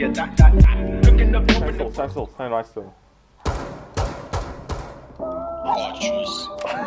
三手太 nice 了。 我去死！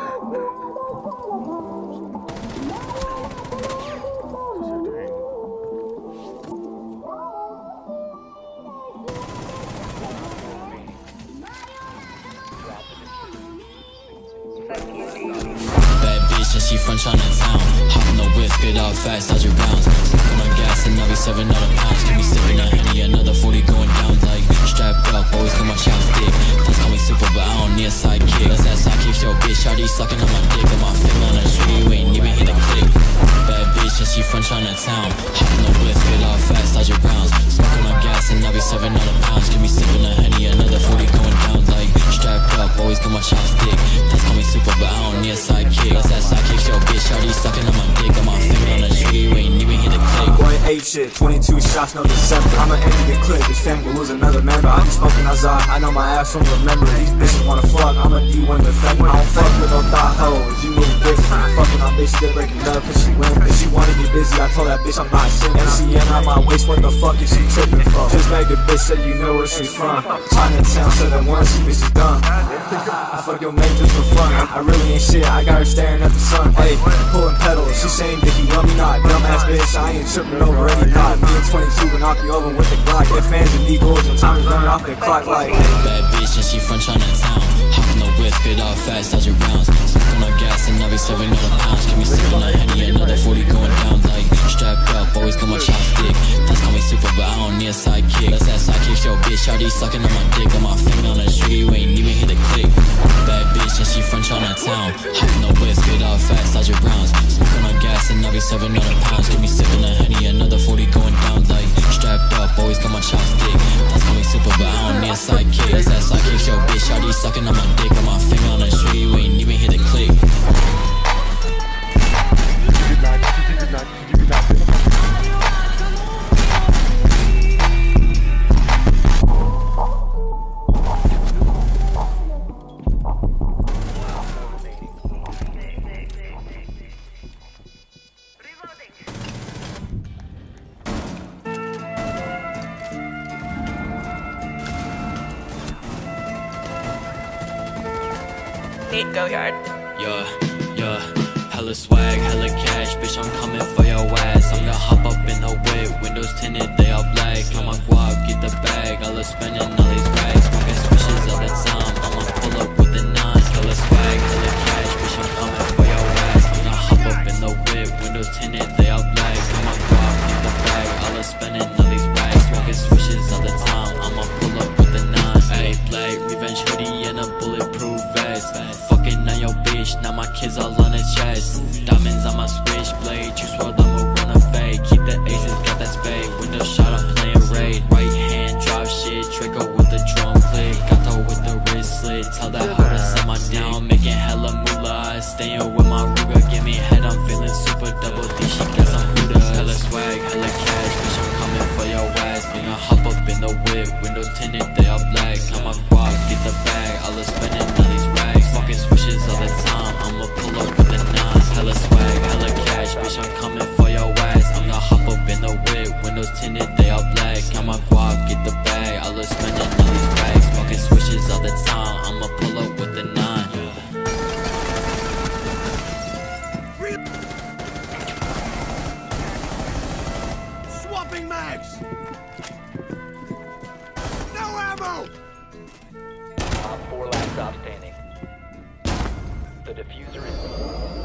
Bad bitch and she from Chinatown. Hop in the whip, get out fast, dodge your bounds. Smoking on gas and I'll be 700 pounds. Give me sipping a Henny, another 40 going down. Like strapped up, always got my chopstick. Please call me super, but I don't need a sidekick. That's that sidekick, yo bitch, shawty sucking on my dick. Got my finger on the tree, you ain't even hit the click. Bad bitch and she from Chinatown. Hop in the whip, get out fast, dodge your bounds. Smoking on gas and I'll be 700 pounds. Give me sipping a Henny, another 40 going down. Like strapped up, always got my chopstick. Please call me super, but I don't need a sidekick. That's that sidekick, yo bitch, shawty sucking on my dick. Got my finger on the tree, you ain't even hit the click. Going 8 shit, 22 shots, no December. I'ma end the clip, this family will lose another member. I be smoking outside, I know my ass won't remember. These bitches wanna fuck, I'm a D1 defender. I don't fuck with no thought hoes, you move different. Fucking on bitch, still breaking up cause she win. If she wanna get busy, I told that bitch I'm not singing. MCN on my waist, what the fuck is she tripping for? Just make the bitch say you know where she's from. Chinatown, said that once, she bitch is dumb. I fuck your mate just for fun. I really ain't shit, I got her staring at the sun. Hey, pulling pedals, she saying that you love me not. Dumbass bitch, I ain't tripping over any knot. Me and 22 can knock you over with the Glock. Get fans and eagles and time is running off the clock like. Bad bitch and she from Chinatown. Hop in the whip, get out fast, dodge your rounds. Smoking on gas and I'll be 700 pounds. Give me sipping a Henny, another 40 going down. Like strapped up, always got my chopstick. Please call me super, but I don't need a sidekick. That's that sidekick, yo bitch, shawty sucking on my dick. Got my finger on the tree, you ain't even hit the click. Bad bitch and she from Chinatown. Hop in the whip, get out fast, dodge your rounds. Smoking on gas and I'll be 700 pounds. Give me sipping a Henny, another 40 going down. Like strapped up, always got my chopstick. Please call me super, but I don't need a sidekick. That's that sidekick, yo bitch, shawty sucking on my dick. Got my finger on the tree, you ain't even hit the click. Nate Goyard. Yeah, hella swag, hella cash, bitch, I'm coming for your ass. I'm gonna hop up in the whip, windows tinted, they all black. On my guap, get the bag, I love spending all these racks. Smoking swishes all the time, I'ma pull up with the nines. Hella swag, hella cash, bitch, I'm coming for your ass. I'm gonna hop up in the whip, windows tinted, they all black. On my guap, get the bag, I love spending all these racks. Smoking swishes all the time, I'ma pull up with the nines. Ayy, black, revenge hoodie and a bulletproof vest. Fucking on your bitch, now my kids all on the chest. Diamonds on my switchblade, choose what I'ma run a fade. Keep the aces, got that spade. Window shot, I'm playing raid. Right hand drop shit, Draco with the drum click. Gato with the wrist slit. Tell that hoe to set my down, making hella moolah. Staying with my Ruger, give me head, I'm feeling super double D. She got some Huda. Hella swag, hella cash, bitch, I'm coming for your ass. Gonna hop up in the whip, windows tinted, they all black. On my guap, get the bag, I love spending all these racks. Fucking swishes all the time, I'ma pull up with the nines. Hella swag, hella cash, bitch, I'm coming for your ass. I'm gonna hop up in the whip, windows tinted, they all black. On my guap, get the bag, I love spending all these racks. Fucking swishes all the time, I'ma pull up with the nine. Swapping mags! No ammo! Top 4 last stop standing. The diffuser is